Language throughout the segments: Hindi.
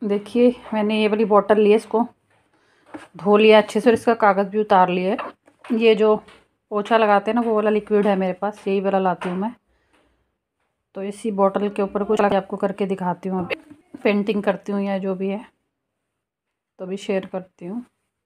देखिए मैंने ये वाली बॉटल ली है, इसको धो लिया अच्छे से और इसका कागज़ भी उतार लिया है। ये जो पोछा लगाते हैं ना वो वाला लिक्विड है मेरे पास, यही वाला लाती हूँ मैं। तो इसी बॉटल के ऊपर कुछ आपको करके दिखाती हूँ, पेंटिंग करती हूँ या जो भी है तो भी शेयर करती हूँ।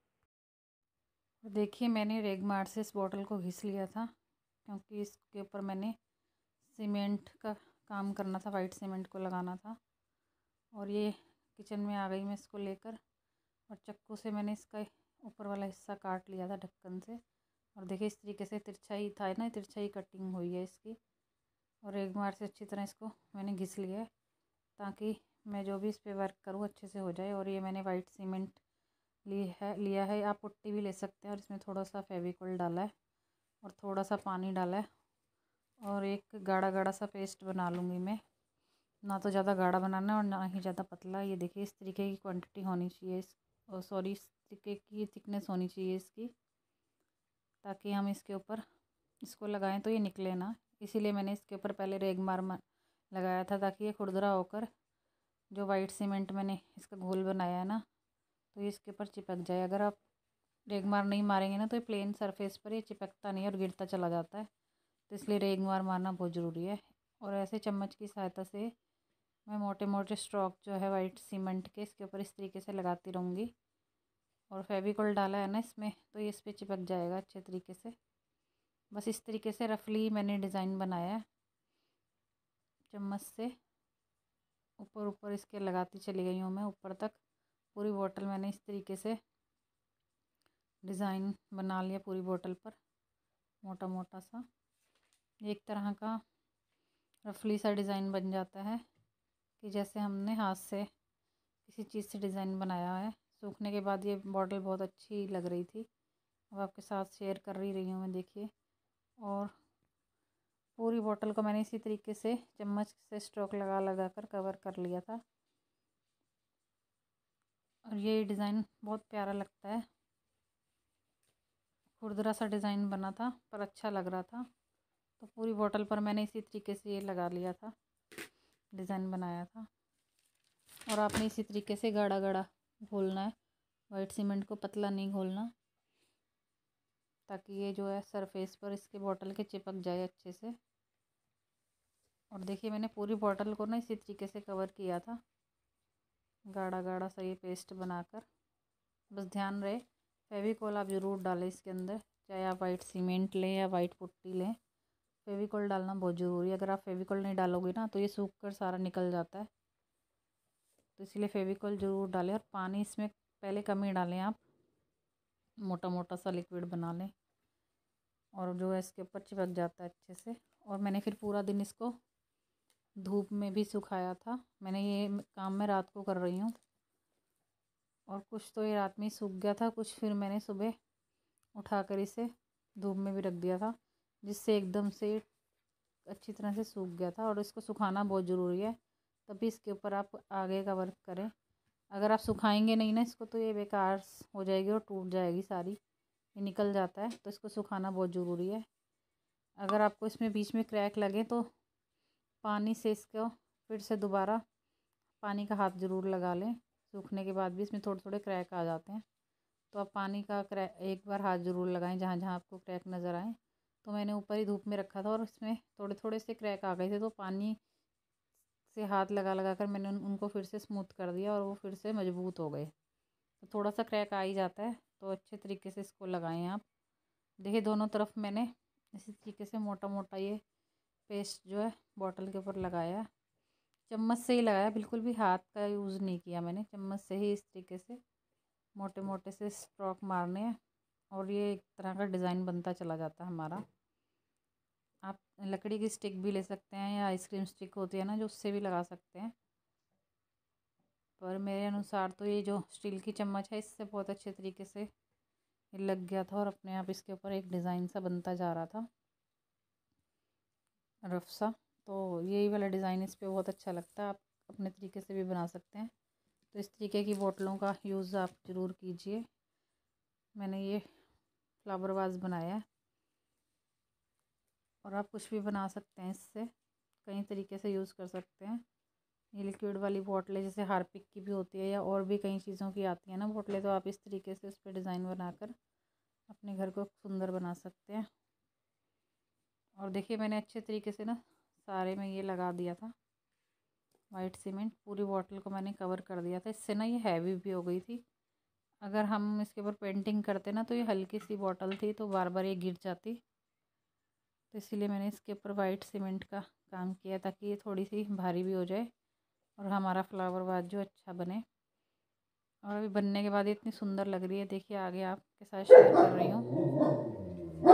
देखिए मैंने रेगमार्ट से इस बॉटल को घिस लिया था, क्योंकि इसके ऊपर मैंने सीमेंट का काम करना था, वाइट सीमेंट को लगाना था। और ये किचन में आ गई मैं इसको लेकर, और चाकू से मैंने इसका ऊपर वाला हिस्सा काट लिया था ढक्कन से। और देखिए इस तरीके से तिरछाई था ना, तिरछाई कटिंग हुई है इसकी। और एक बार से अच्छी तरह इसको मैंने घिस लिया है, ताकि मैं जो भी इस पर वर्क करूँ अच्छे से हो जाए। और ये मैंने वाइट सीमेंट लिया है, आप पुट्टी भी ले सकते हैं। और इसमें थोड़ा सा फेविकोल डाला है और थोड़ा सा पानी डाला है, और एक गाढ़ा गाढ़ा सा पेस्ट बना लूँगी मैं। ना तो ज़्यादा गाढ़ा बनाना है और ना ही ज़्यादा पतला। ये देखिए इस तरीके की क्वांटिटी होनी चाहिए, इस इस तरीके की थिकनेस होनी चाहिए इसकी, ताकि हम इसके ऊपर इसको लगाएं तो ये निकले ना। इसीलिए मैंने इसके ऊपर पहले रेगमार लगाया था, ताकि ये खुरदरा होकर जो वाइट सीमेंट मैंने इसका घोल बनाया है ना, तो ये इसके ऊपर चिपक जाए। अगर आप रेगमार नहीं मारेंगे ना तो ये प्लेन सरफेस पर ये चिपकता नहीं और गिरता चला जाता है। तो इसलिए रेगमार मारना बहुत ज़रूरी है। और ऐसे चम्मच की सहायता से मैं मोटे मोटे स्ट्रोक जो है वाइट सीमेंट के इसके ऊपर इस तरीके से लगाती रहूँगी। और फेविकोल डाला है ना इसमें, तो ये इस पर चिपक जाएगा अच्छे तरीके से। बस इस तरीके से रफली मैंने डिज़ाइन बनाया है, चम्मच से ऊपर ऊपर इसके लगाती चली गई हूँ मैं ऊपर तक। पूरी बोतल मैंने इस तरीके से डिज़ाइन बना लिया पूरी बोतल पर, मोटा मोटा सा एक तरह का रफली सा डिज़ाइन बन जाता है, कि जैसे हमने हाथ से किसी चीज़ से डिज़ाइन बनाया है। सूखने के बाद ये बॉटल बहुत अच्छी लग रही थी, अब आपके साथ शेयर कर रही हूँ मैं। देखिए, और पूरी बॉटल को मैंने इसी तरीके से चम्मच से स्ट्रोक लगा लगा कर कवर कर लिया था। और ये डिज़ाइन बहुत प्यारा लगता है, खुरदरा सा डिज़ाइन बना था पर अच्छा लग रहा था। तो पूरी बॉटल पर मैंने इसी तरीके से ये लगा लिया था, डिज़ाइन बनाया था। और आपने इसी तरीके से गाढ़ा गाढ़ा घोलना है, वाइट सीमेंट को पतला नहीं घोलना, ताकि ये जो है सरफेस पर इसके बॉटल के चिपक जाए अच्छे से। और देखिए मैंने पूरी बॉटल को ना इसी तरीके से कवर किया था, गाढ़ा गाढ़ा सा ये पेस्ट बनाकर। बस ध्यान रहे फेविकोल आप ज़रूर डालें इसके अंदर, चाहे आप वाइट सीमेंट लें या वाइट पुट्टी लें, फेविकोल डालना बहुत ज़रूरी है। अगर आप फेविकोल नहीं डालोगे ना तो ये सूख कर सारा निकल जाता है, तो इसलिए फेविकोल ज़रूर डालें। और पानी इसमें पहले कम ही डालें, आप मोटा मोटा सा लिक्विड बना लें, और जो है इसके ऊपर चिपक जाता है अच्छे से। और मैंने फिर पूरा दिन इसको धूप में भी सुखाया था। मैंने ये काम मैं रात को कर रही हूँ, और कुछ तो ये रात में ही सूख गया था, कुछ फिर मैंने सुबह उठाकर इसे धूप में भी रख दिया था, जिससे एकदम से अच्छी तरह से सूख गया था। और इसको सुखाना बहुत ज़रूरी है, तभी इसके ऊपर आप आगे का वर्क करें। अगर आप सुखाएंगे नहीं ना इसको तो ये बेकार हो जाएगी और टूट जाएगी सारी, ये निकल जाता है। तो इसको सुखाना बहुत ज़रूरी है। अगर आपको इसमें बीच में क्रैक लगे तो पानी से इसको फिर से दोबारा पानी का हाथ ज़रूर लगा लें। सूखने के बाद भी इसमें थोड़े थोड़े क्रैक आ जाते हैं, तो आप पानी का क्रैक एक बार हाथ ज़रूर लगाएं जहाँ जहाँ आपको क्रैक नज़र आए। तो मैंने ऊपर ही धूप में रखा था और इसमें थोड़े थोड़े से क्रैक आ गए थे, तो पानी से हाथ लगा लगा कर मैंने उनको फिर से स्मूथ कर दिया और वो फिर से मजबूत हो गए। तो थोड़ा सा क्रैक आ ही जाता है, तो अच्छे तरीके से इसको लगाएं आप। देखिए दोनों तरफ मैंने इसी तरीके से मोटा मोटा ये पेस्ट जो है बॉटल के ऊपर लगाया है। चम्मच से ही लगाया, बिल्कुल भी हाथ का यूज़ नहीं किया मैंने, चम्मच से ही इस तरीके से मोटे मोटे से स्ट्रोक मारने हैं, और ये एक तरह का डिज़ाइन बनता चला जाता है हमारा। आप लकड़ी की स्टिक भी ले सकते हैं, या आइसक्रीम स्टिक होती है ना जो, उससे भी लगा सकते हैं। पर मेरे अनुसार तो ये जो स्टील की चम्मच है इससे बहुत अच्छे तरीके से ये लग गया था, और अपने आप इसके ऊपर एक डिज़ाइन सा बनता जा रहा था, रफ सा। तो यही वाला डिज़ाइन इस पर बहुत अच्छा लगता है, आप अपने तरीके से भी बना सकते हैं। तो इस तरीके की बोतलों का यूज़ आप ज़रूर कीजिए। मैंने ये फ्लावर वाज बनाया है, और आप कुछ भी बना सकते हैं इससे, कई तरीके से यूज़ कर सकते हैं। ये लिक्विड वाली बोतलें जैसे हार्पिक की भी होती है या और भी कई चीज़ों की आती है ना बोतलें, तो आप इस तरीके से उस पर डिज़ाइन बनाकर अपने घर को सुंदर बना सकते हैं। और देखिए मैंने अच्छे तरीके से ना सारे में ये लगा दिया था वाइट सीमेंट, पूरी बॉटल को मैंने कवर कर दिया था। इससे ना ये हैवी भी हो गई थी, अगर हम इसके ऊपर पेंटिंग करते ना तो ये हल्की सी बॉटल थी तो बार बार ये गिर जाती, तो इसीलिए मैंने इसके ऊपर वाइट सीमेंट का काम किया ताकि ये थोड़ी सी भारी भी हो जाए और हमारा फ्लावर वाज जो अच्छा बने। और अभी बनने के बाद ये इतनी सुंदर लग रही है, देखिए आगे आपके साथ शेयर कर रही हूँ।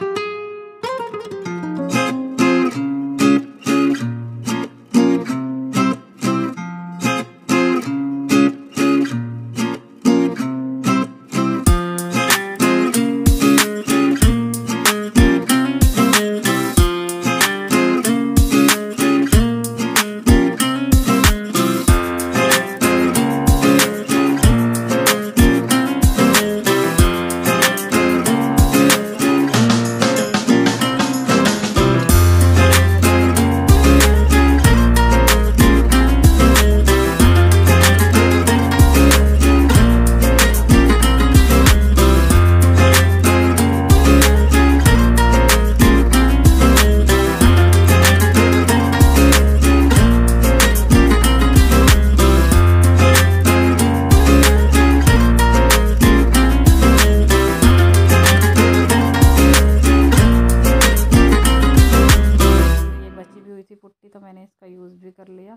पुट्टी तो मैंने इसका यूज़ भी कर लिया।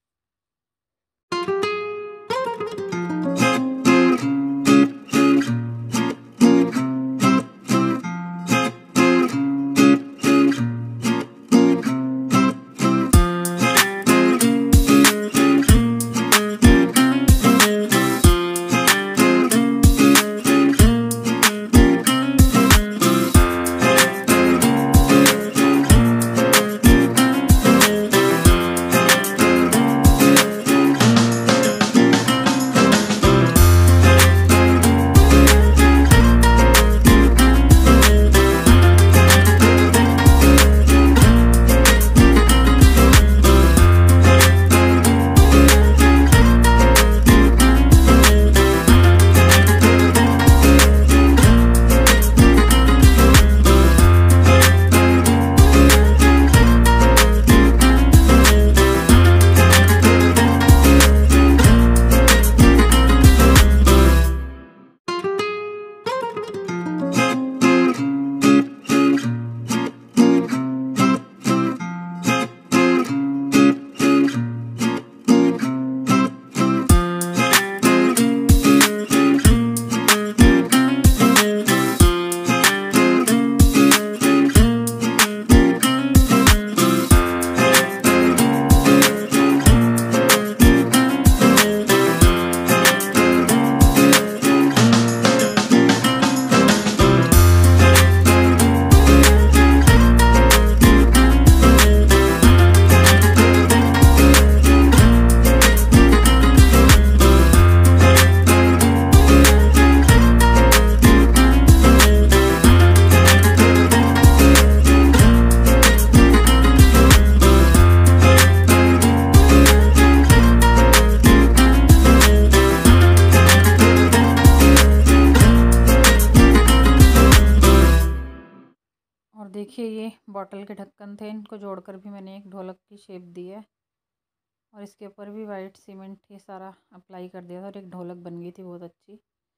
देखिए ये बॉटल के ढक्कन थे, इनको जोड़कर भी मैंने एक ढोलक की शेप दी है और इसके ऊपर भी वाइट सीमेंट ये सारा अप्लाई कर दिया था और एक ढोलक बन गई थी बहुत अच्छी।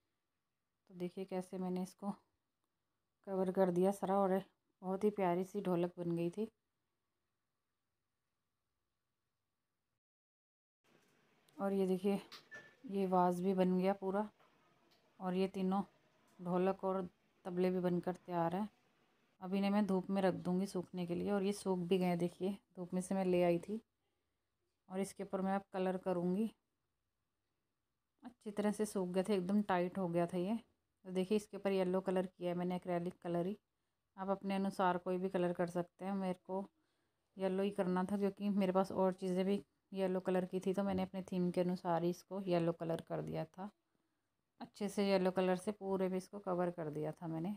तो देखिए कैसे मैंने इसको कवर कर दिया सारा और बहुत ही प्यारी सी ढोलक बन गई थी। और ये देखिए ये वाज भी बन गया पूरा और ये तीनों ढोलक और तबले भी बनकर तैयार हैं। अब इन्हें मैं धूप में रख दूँगी सूखने के लिए और ये सूख भी गए, देखिए धूप में से मैं ले आई थी। और इसके ऊपर मैं अब कलर करूँगी। अच्छी तरह से सूख गए थे, एकदम टाइट हो गया था ये। तो देखिए इसके ऊपर येलो कलर किया है मैंने, एक्रेलिक कलर ही। आप अपने अनुसार कोई भी कलर कर सकते हैं, मेरे को येलो ही करना था क्योंकि मेरे पास और चीज़ें भी येलो कलर की थी, तो मैंने अपने थीम के अनुसार ही इसको येलो कलर कर दिया था। अच्छे से येलो कलर से पूरे में इसको कवर कर दिया था मैंने।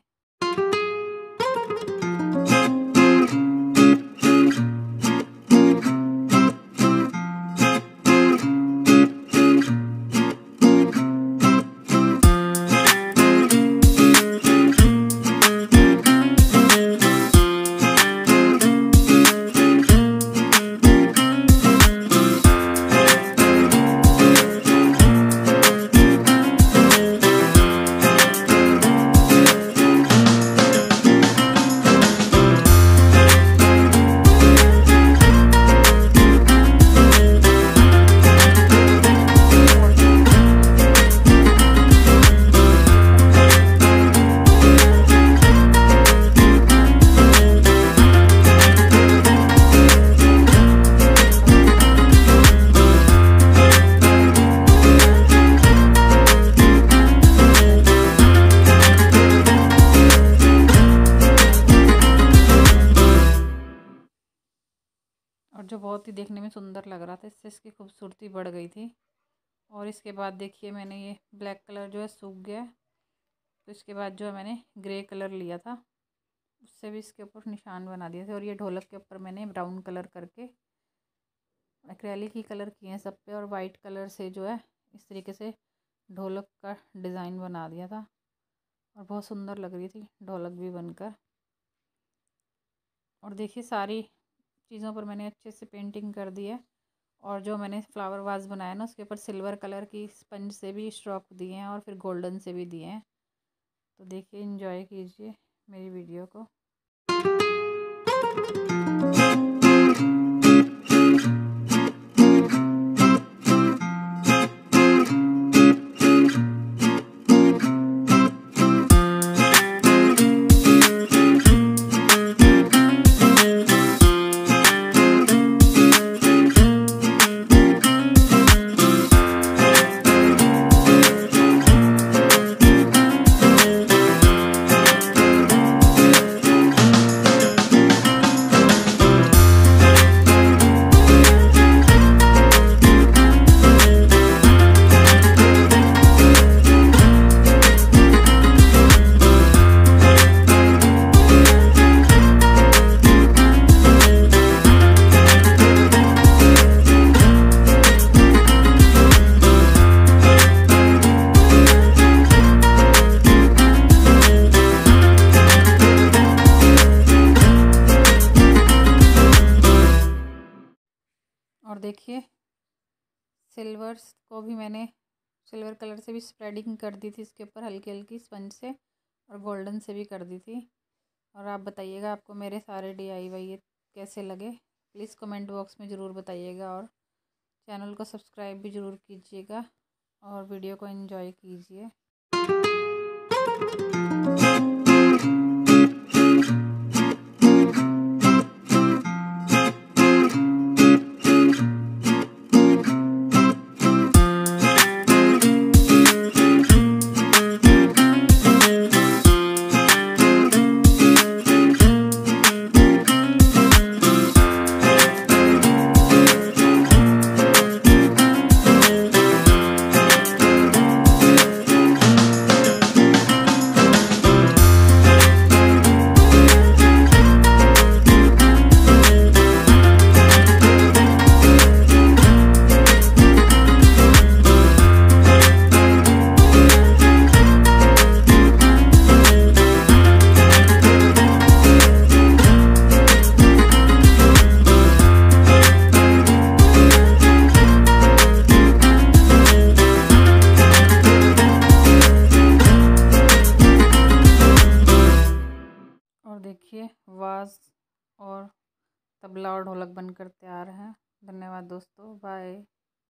और जो बहुत ही देखने में सुंदर लग रहा था, इससे इसकी खूबसूरती बढ़ गई थी। और इसके बाद देखिए मैंने ये ब्लैक कलर जो है सूख गया, तो इसके बाद जो है मैंने ग्रे कलर लिया था, उससे भी इसके ऊपर निशान बना दिए थे। और ये ढोलक के ऊपर मैंने ब्राउन कलर करके एक्रेलिक ही कलर किए हैं सब पे, और वाइट कलर से जो है इस तरीके से ढोलक का डिज़ाइन बना दिया था। और बहुत सुंदर लग रही थी ढोलक भी बनकर। और देखिए सारी चीज़ों पर मैंने अच्छे से पेंटिंग कर दी है। और जो मैंने फ्लावर वाज बनाया ना, उसके ऊपर सिल्वर कलर की स्पंज से भी स्ट्रोक दिए हैं और फिर गोल्डन से भी दिए हैं। तो देखिए एंजॉय कीजिए मेरी वीडियो को। और देखिए सिल्वर्स को भी मैंने सिल्वर कलर से भी स्प्रेडिंग कर दी थी इसके ऊपर हल्की हल्की स्पंज से, और गोल्डन से भी कर दी थी। और आप बताइएगा आपको मेरे सारे DIY ये कैसे लगे, प्लीज़ कमेंट बॉक्स में ज़रूर बताइएगा। और चैनल को सब्सक्राइब भी ज़रूर कीजिएगा और वीडियो को एंजॉय कीजिए। और देखिए वाज और तबला और ढोलक बनकर तैयार हैं। धन्यवाद दोस्तों, बाय।